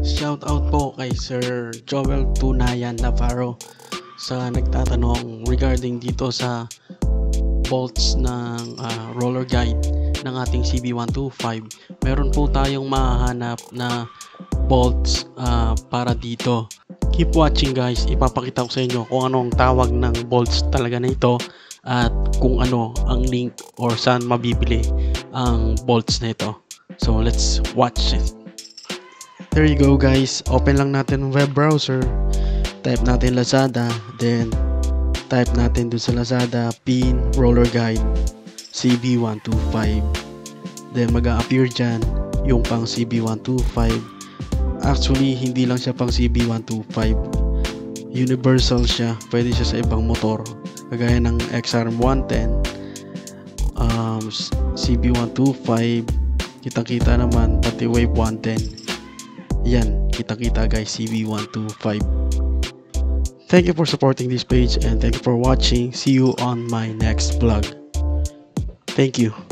Shout out po kay Sir Joel Tunayan Navarro sa nagtatanong regarding dito sa bolts ng roller guide ng ating CB125. Meron po tayong mahahanap na bolts para dito. Keep watching guys, ipapakita ko sa inyo kung anong tawag ng bolts talaga na ito at kung ano ang link or saan mabibili ang bolts na ito. So let's watch it. There you go guys, open lang natin ang web browser, type natin Lazada, then type natin dun sa Lazada pin roller guide CB125, then mag-a-appear dyan yung pang CB125. Actually hindi lang siya pang CB125, universal siya, pwede siya sa ibang motor kagaya ng XR110, CB125, kitang-kita naman pati Wave 110. Yan, kita-kita guys, CB125. Thank you for supporting this page and thank you for watching. See you on my next vlog. Thank you.